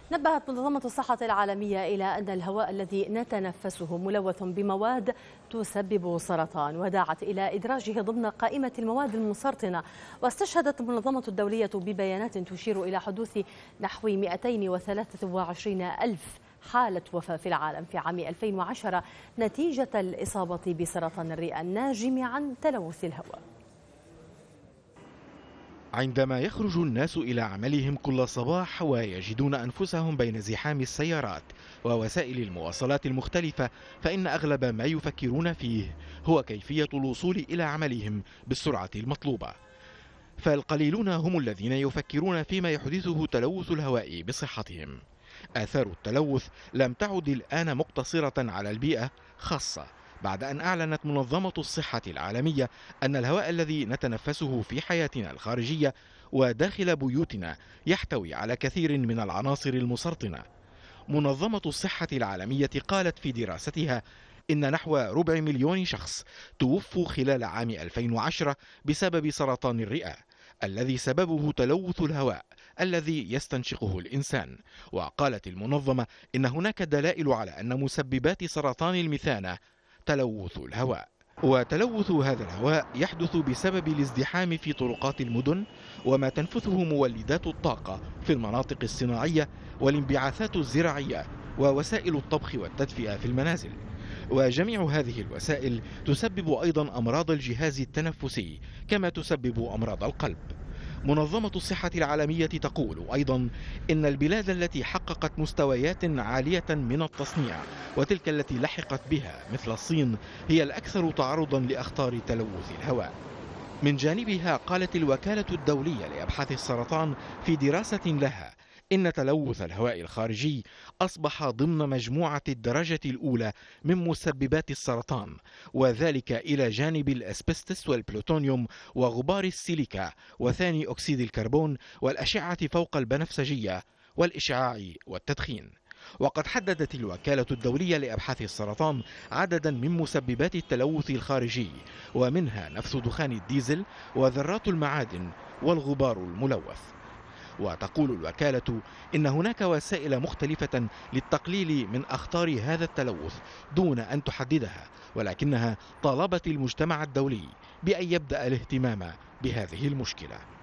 نبهت منظمة الصحة العالمية إلى أن الهواء الذي نتنفسه ملوث بمواد تسبب السرطان، ودعت إلى إدراجه ضمن قائمة المواد المسرطنة. واستشهدت المنظمة الدولية ببيانات تشير إلى حدوث نحو 223 ألف حالة وفاة في العالم في عام 2010 نتيجة الإصابة بسرطان الرئة الناجم عن تلوث الهواء. عندما يخرج الناس إلى عملهم كل صباح ويجدون أنفسهم بين زحام السيارات ووسائل المواصلات المختلفة، فإن أغلب ما يفكرون فيه هو كيفية الوصول إلى عملهم بالسرعة المطلوبة. فالقليلون هم الذين يفكرون فيما يحدثه تلوث الهواء بصحتهم. آثار التلوث لم تعد الآن مقتصرة على البيئة، خاصة بعد أن أعلنت منظمة الصحة العالمية أن الهواء الذي نتنفسه في حياتنا الخارجية وداخل بيوتنا يحتوي على كثير من العناصر المسرطنة. منظمة الصحة العالمية قالت في دراستها إن نحو 250,000 شخص توفوا خلال عام 2010 بسبب سرطان الرئة الذي سببه تلوث الهواء الذي يستنشقه الإنسان. وقالت المنظمة إن هناك دلائل على أن مسببات سرطان المثانة تلوث الهواء. وتلوث هذا الهواء يحدث بسبب الازدحام في طرقات المدن وما تنفثه مولدات الطاقة في المناطق الصناعية والانبعاثات الزراعية ووسائل الطبخ والتدفئة في المنازل. وجميع هذه الوسائل تسبب أيضا أمراض الجهاز التنفسي كما تسبب أمراض القلب. منظمة الصحة العالمية تقول أيضا إن البلاد التي حققت مستويات عالية من التصنيع وتلك التي لحقت بها مثل الصين هي الأكثر تعرضا لأخطار تلوث الهواء. من جانبها قالت الوكالة الدولية لأبحاث السرطان في دراسة لها إن تلوث الهواء الخارجي أصبح ضمن مجموعة الدرجة الأولى من مسببات السرطان، وذلك إلى جانب الأسبستس والبلوتونيوم وغبار السيليكا وثاني أكسيد الكربون والأشعة فوق البنفسجية والإشعاع والتدخين. وقد حددت الوكالة الدولية لأبحاث السرطان عددا من مسببات التلوث الخارجي، ومنها نفس دخان الديزل وذرات المعادن والغبار الملوث. وتقول الوكالة إن هناك وسائل مختلفة للتقليل من أخطار هذا التلوث دون أن تحددها، ولكنها طالبت المجتمع الدولي بأن يبدأ الاهتمام بهذه المشكلة.